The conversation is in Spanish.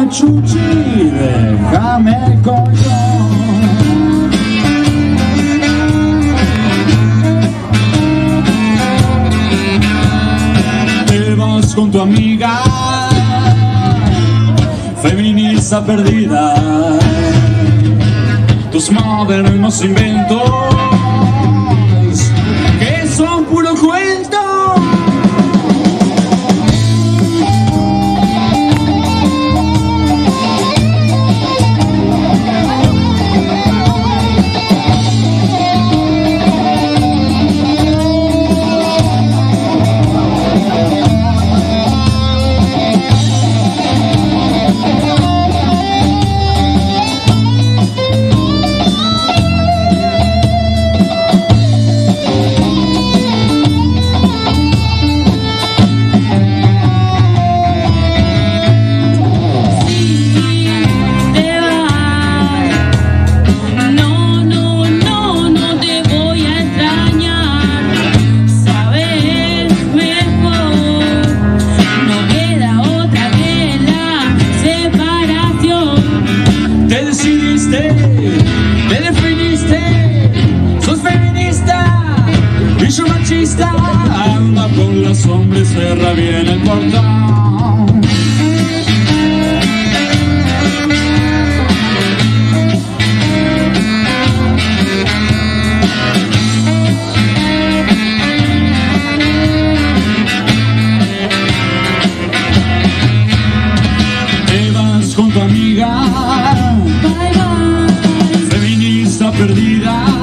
chuchi, déjame con yo. Te vas con tu amiga, feminista perdida, tus modernos inventos que son puro cuento. Te definiste, sos feminista y yo machista. Anda con los hombres, cerra bien el portón. Te vas con tu amiga, perdida.